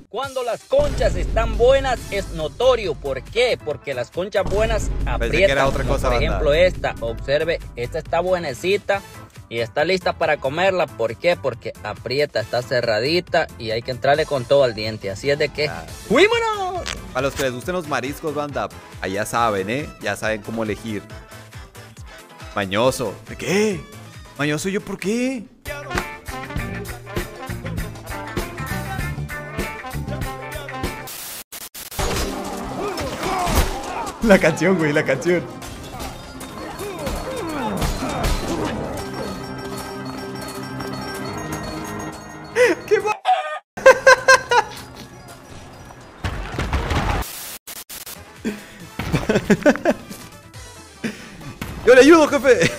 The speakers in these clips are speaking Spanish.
Cuando las conchas están buenas es notorio. ¿Por qué? Porque las conchas buenas aprietan. Pensé que era otra cosa, por banda. ejemplo esta, observe, esta está buenecita y está lista para comerla. ¿Por qué? Porque aprieta, está cerradita y hay que entrarle con todo al diente. Así es de que ¡fuímonos! A los que les gusten los mariscos, banda, allá saben, ¿eh? Ya saben cómo elegir. Mañoso. ¿De qué? Mañoso, ¿yo por qué? La canción, güey, la canción. ¿Qué va? Yo le ayudo, jefe.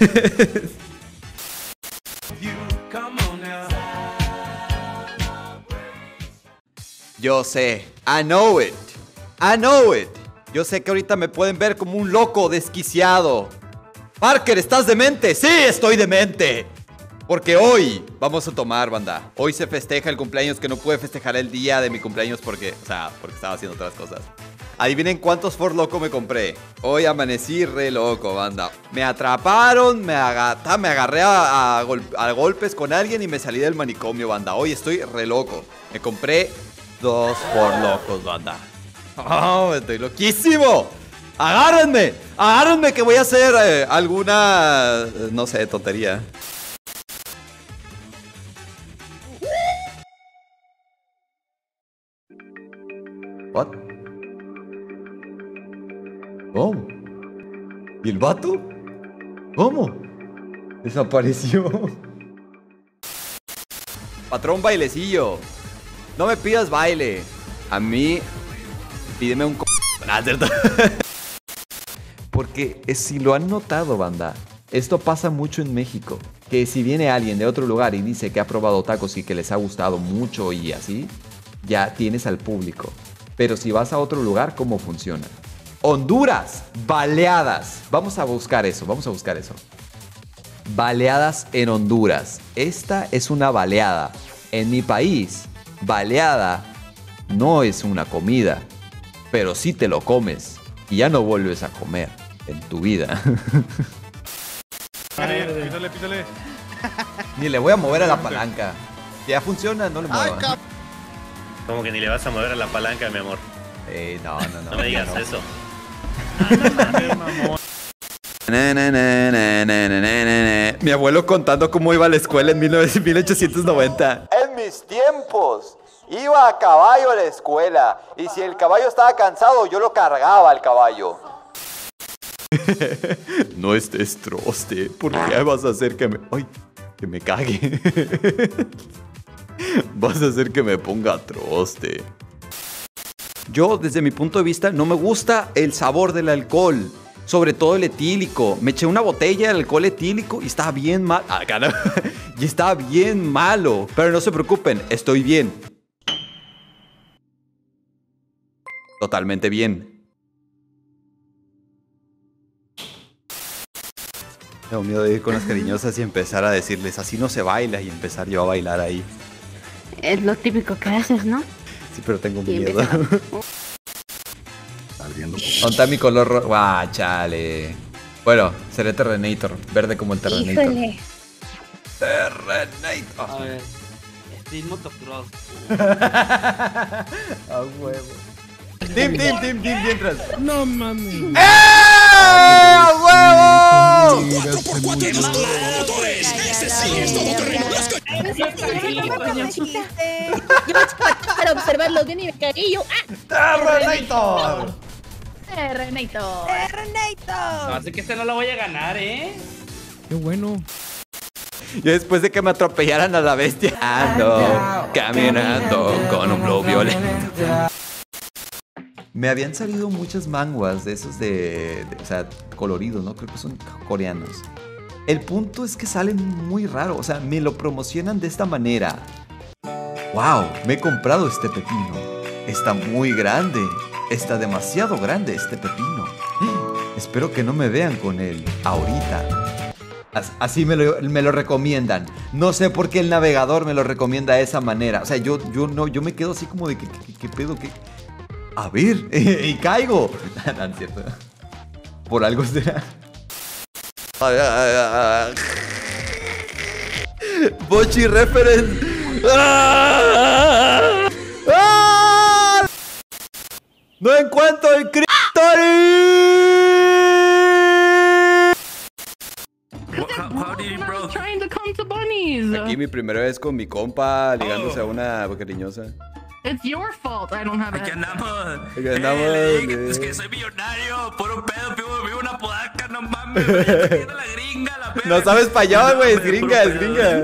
Yo sé, I know it. I know it. Yo sé que ahorita me pueden ver como un loco desquiciado. Parker, ¿estás demente? Sí, estoy demente. Porque hoy vamos a tomar, banda. Hoy se festeja el cumpleaños que no pude festejar el día de mi cumpleaños porque, porque estaba haciendo otras cosas. Adivinen cuántos For Loco me compré. Hoy amanecí re loco, banda. Me atraparon, me agarré a golpes con alguien y me salí del manicomio, banda. Hoy estoy re loco. Me compré 2 For Locos, banda. ¡Oh, estoy loquísimo! ¡Agárrenme! ¡Agárrenme que voy a hacer alguna, no sé, tontería! ¿What? ¿Cómo? ¿Y el vato? ¿Cómo? Desapareció. Patrón bailecillo. No me pidas baile. A mí, pídeme un ¿cierto? Porque si lo han notado, banda, esto pasa mucho en México. Que si viene alguien de otro lugar y dice que ha probado tacos y que les ha gustado mucho y así, ya tienes al público. Pero si vas a otro lugar, ¿cómo funciona? Honduras, baleadas. Vamos a buscar eso, Baleadas en Honduras. Esta es una baleada. En mi país, baleada no es una comida, pero sí te lo comes y ya no vuelves a comer en tu vida. Pítale. Ni le voy a mover a la palanca. Ya funciona, no le muevo. Como que ni le vas a mover a la palanca, mi amor. No. No me digas eso. Mi abuelo contando cómo iba a la escuela en 1890. En mis tiempos iba a caballo a la escuela y si el caballo estaba cansado yo lo cargaba al caballo. No estés troste, ¿por qué vas a hacer que me cague? Vas a hacer que me ponga troste. Yo, desde mi punto de vista, no me gusta el sabor del alcohol. Sobre todo el etílico. Me eché una botella de alcohol etílico y estaba bien mal. Y estaba bien malo. Pero no se preocupen, estoy bien. Totalmente bien. Tengo miedo de ir con las cariñosas y empezar a decirles, así no se baila, y empezar yo a bailar ahí. Es lo típico que haces, ¿no? Sí, pero tengo miedo. ¿Dónde está mi color rojo? ¡Guau, chale! Bueno, seré Terrenator. Verde como el Terrenator. Híjole. Terrenator. A ver, Steel Motocross. A huevo. Team, mientras. No mames. ¡A huevo! 4x4 motores. Este sí es todoterreno. Para observarlo bien y me caí yo. ¡Terrenator! Terrenator. No, así que este no lo voy a ganar, ¿eh? Qué bueno. Y después de que me atropellaran a la bestia, ando caminando con un flow violento. Me habían salido muchas manguas de esos o sea, coloridos, ¿no? Creo que son coreanos. El punto es que salen muy raro, o sea, me lo promocionan de esta manera. ¡Wow! Me he comprado este pepino. Está muy grande. Está demasiado grande este pepino. Espero que no me vean con él ahorita. Así me lo recomiendan. No sé por qué el navegador me lo recomienda de esa manera. O sea, yo me quedo así como de ¿qué pedo? ¿Qué? A ver, y caigo. No, es cierto. Por algo será. Bochi reference. No encuentro el Aquí mi primera vez con mi compa ligándose a una cariñosa. It's your fault I don't have Aquí andamos. Aquí andamos. Es que soy millonario. Por un pedo, vivo una podaca, no mames. La gringa, la perra. No sabes para allá, güey. Es gringa, es gringa.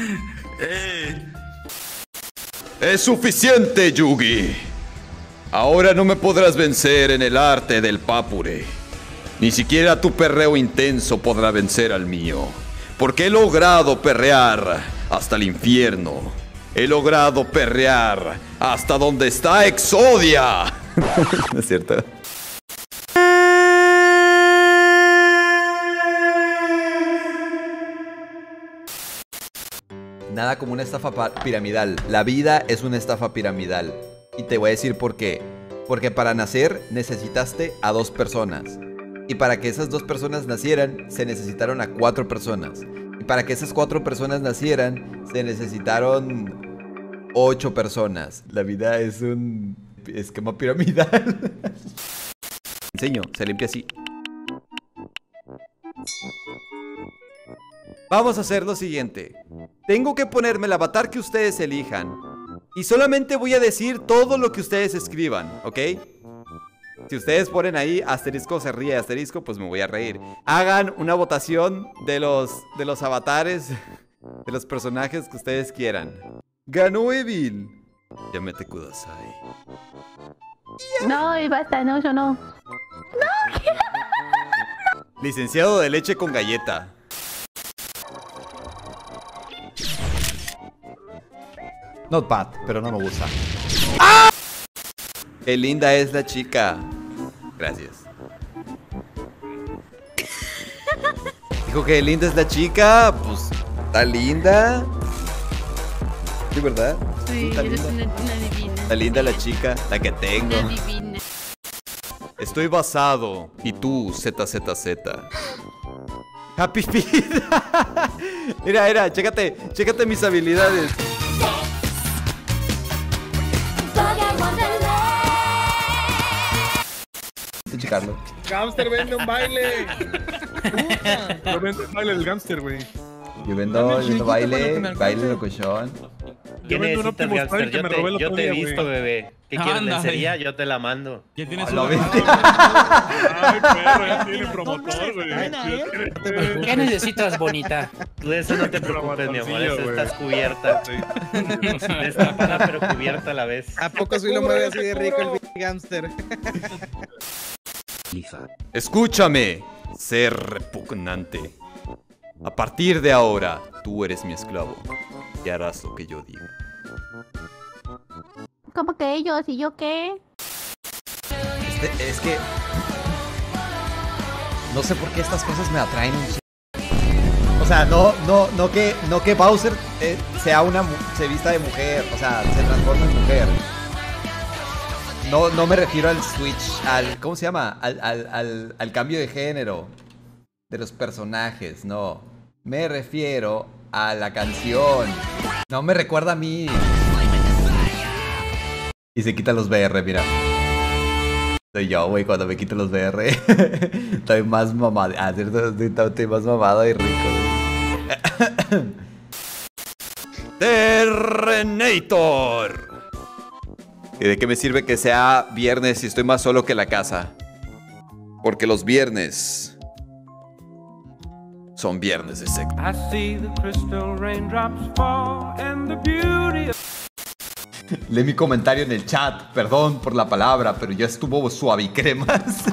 Es suficiente, Yugi. Ahora no me podrás vencer en el arte del papure. Ni siquiera tu perreo intenso podrá vencer al mío. Porque he logrado perrear hasta el infierno. He logrado perrear hasta donde está Exodia. No es cierto. Nada como una estafa piramidal. La vida es una estafa piramidal. Y te voy a decir por qué. Porque para nacer necesitaste a 2 personas. Y para que esas 2 personas nacieran, se necesitaron a 4 personas. Y para que esas 4 personas nacieran, se necesitaron 8 personas. La vida es un esquema piramidal. Enseño, se limpia así. Vamos a hacer lo siguiente. Tengo que ponerme el avatar que ustedes elijan. Y solamente voy a decir todo lo que ustedes escriban, ¿ok? Si ustedes ponen ahí asterisco se ríe, asterisco, pues me voy a reír. Hagan una votación de los avatares, de los personajes que ustedes quieran. Ganó Evil. Yamete kudasai. No, y basta, no, yo no. Licenciado de leche con galleta. Not bad, pero no me gusta. ¡Ah! Qué linda es la chica. Gracias. Dijo que linda es la chica. Pues, está linda. Sí, ¿verdad? Sí, está eres linda. una divina. Está linda la chica, la que tengo. Una divina. Estoy basado. Y tú, ZZZ. Happy Feet. Mira, chécate mis habilidades. Checarlo. Gamster vende un baile. Yo vendo el baile del gamster, güey. Yo vendo baile locochón. ¿Qué vendo un necesitas, Optimus Gamster? Prime que me robé el Yo otro te he día, visto, güey. bebé. ¿Qué quieres Anda, lencería? Yo te la mando. Ya tienes A la un vez. Ay, perro, ya tiene promotor, güey. ¿Qué necesitas, bonita? De eso no te preocupes, mi amor. Eso estás cubierta. Destapada pero cubierta a la vez. ¿A poco sí lo mueve así de rico el Gamster? Escúchame, ser repugnante. A partir de ahora, tú eres mi esclavo y harás lo que yo diga. ¿Cómo que ellos? ¿Y yo qué? Es que no sé por qué estas cosas me atraen un O sea, no que Bowser se vista de mujer, o sea, se transforma en mujer. No me refiero al switch, ¿cómo se llama? Al cambio de género de los personajes, no. Me refiero a la canción. No me recuerda a mí. Y se quita los VR, mira. Soy yo, güey, cuando me quito los VR. Estoy más mamado. Ah, cierto, estoy más mamado y rico. Terrenator. ¿Y de qué me sirve que sea viernes si estoy más solo que la casa? Porque los viernes son viernes de sexo. Lee mi comentario en el chat. Perdón por la palabra, pero ya estuvo suavicremas.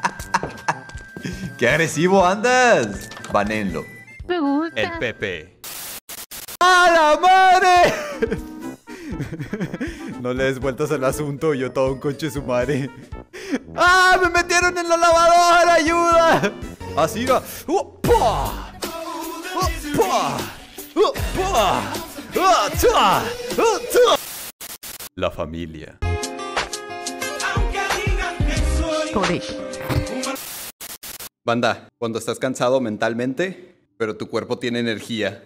¡Qué agresivo andas! Banenlo. Me gusta. El Pepe. ¡A la madre! No le des vueltas al asunto, yo todo un coche su madre. ¡Ah! ¡Me metieron en la lavadora! ¡Ayuda! Así va. La familia. Banda, cuando estás cansado mentalmente, pero tu cuerpo tiene energía.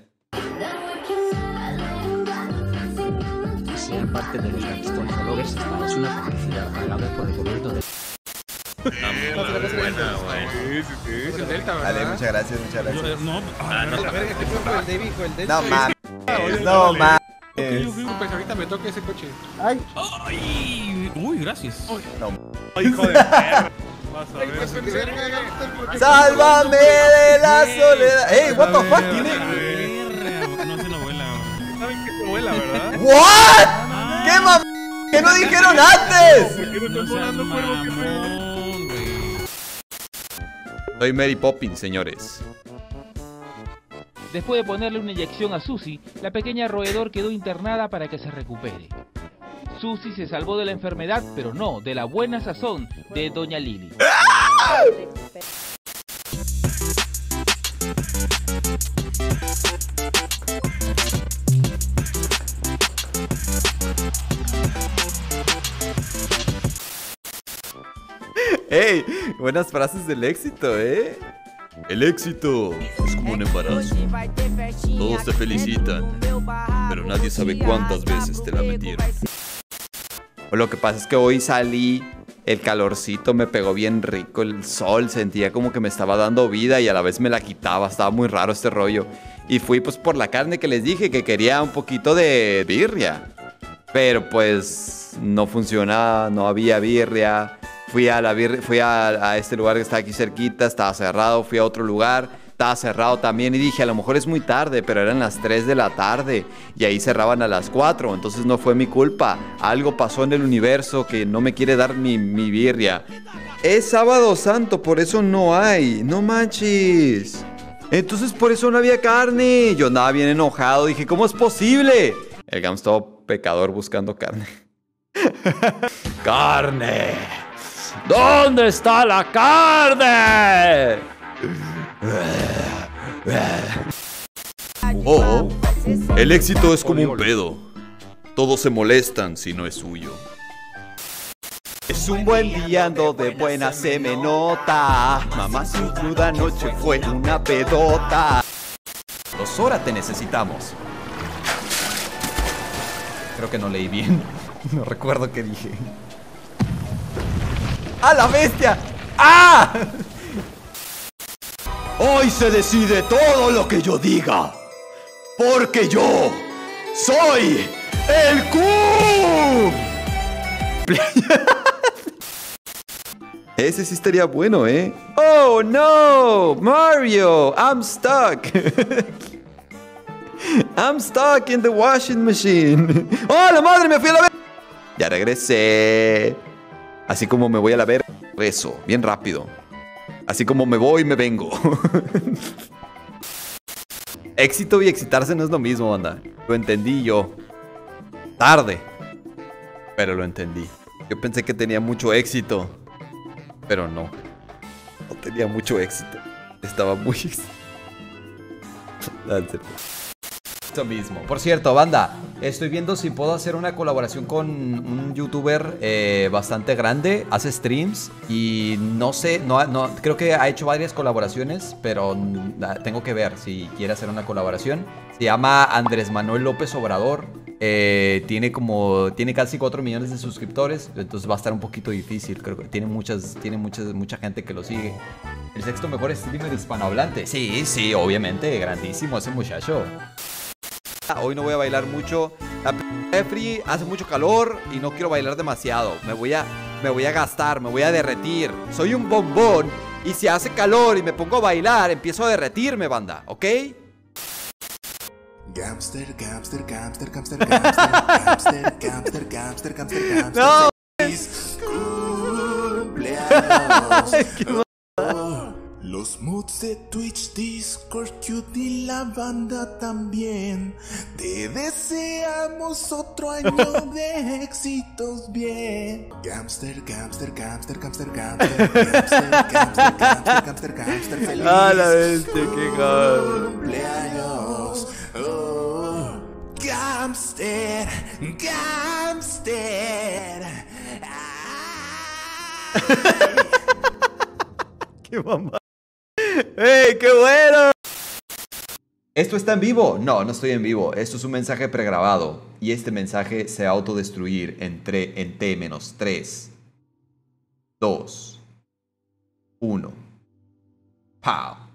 Sean parte de los Gangstone Followers, esta es una publicidad pagada por el gobierno de... Buena, güey. Sí, es el Delta, ¿verdad? Vale, muchas gracias, muchas gracias. No, la verga, ¿qué fue por el David, hijo? El Delta. No mames. No mames. Pues ahorita me toca ese coche. Ay. Uy, gracias. No. Hijo de perro. ¡Sálvame de la soledad! ¡Ey, what the fuck! ¿Tiene? No se lo vuela. ¿Saben que se vuela, verdad? ¿What? ¿Qué mam... ¿Qué no dijeron antes? ¿Por qué no estás volando, cuervo? ¿Qué pedo? Soy Mary Poppins, señores. Después de ponerle una inyección a Susie, la pequeña roedor quedó internada para que se recupere. Susie se salvó de la enfermedad, pero no de la buena sazón de Doña Lili. ¡Ey! Buenas frases del éxito, ¿eh? El éxito es como un embarazo. Todos te felicitan, pero nadie sabe cuántas veces te la metieron. Lo que pasa es que hoy salí, el calorcito me pegó bien rico, el sol, sentía como que me estaba dando vida y a la vez me la quitaba, estaba muy raro este rollo. Y fui pues por la carne que les dije, que quería un poquito de birria. Pero pues no funcionaba, no había birria. Fui a este lugar que está aquí cerquita, estaba cerrado, fui a otro lugar, estaba cerrado también y dije, a lo mejor es muy tarde, pero eran las 3 de la tarde y ahí cerraban a las 4, entonces no fue mi culpa. Algo pasó en el universo que no me quiere dar mi birria. Es sábado santo, por eso no hay, no manches. Entonces por eso no había carne. Yo andaba bien enojado, dije, ¿cómo es posible? El Gams todo pecador buscando carne. ¡Carne! ¿Dónde está la carne? Oh, el éxito es como un pedo. Todos se molestan si no es suyo. Es un buen día, ando de buena, se me nota. Mamá, su cruda noche fue una pedota. 2 horas te necesitamos. Creo que no leí bien. No recuerdo qué dije. ¡A la bestia! ¡Ah! Hoy se decide todo lo que yo diga. Porque yo soy el Q. Ese sí estaría bueno, ¿eh? Oh, no, Mario, I'm stuck. I'm stuck in the washing machine. ¡Oh, la madre! Me fui a la verga. Ya regresé. Así como me voy a la verga, regreso, bien rápido. Así como me voy, me vengo. Éxito y excitarse no es lo mismo, banda. Lo entendí yo. Tarde. Pero lo entendí. Yo pensé que tenía mucho éxito. Pero no. No tenía mucho éxito. Estaba muy... Esto mismo. Por cierto, banda, estoy viendo si puedo hacer una colaboración con un youtuber bastante grande. Hace streams y no sé, no creo que ha hecho varias colaboraciones, pero tengo que ver si quiere hacer una colaboración. Se llama Andrés Manuel López Obrador. Tiene casi 4 millones de suscriptores, entonces va a estar un poquito difícil. Creo que tiene mucha gente que lo sigue. El 6º mejor streamer hispanohablante. Sí, obviamente, grandísimo ese muchacho. Hoy no voy a bailar mucho. La refri hace mucho calor y no quiero bailar demasiado. Me voy a gastar, me voy a derretir. Soy un bombón y si hace calor y me pongo a bailar, empiezo a derretirme, banda, ¿ok? Gamster, gamster, gamster, gamster, gamster, gamster, gamster, gamster, gamster, gamster. No. Cumpleaños. Qué los moods de Twitch, Discord, Qt y la banda también. Te deseamos otro año de éxitos bien. Gamster, gamster, gamster, gamster, gamster, gamster, gamster, gamster, gamster, gamster, feliz. Ah, la bestia, qué cabrón. Cumpleaños. Oh, gamster, gamster. ¡Qué mamá! ¡Ey, qué bueno! ¿Esto está en vivo? No, no estoy en vivo. Esto es un mensaje pregrabado. Y este mensaje se va a autodestruir en T-3, 2, 1. ¡Pow!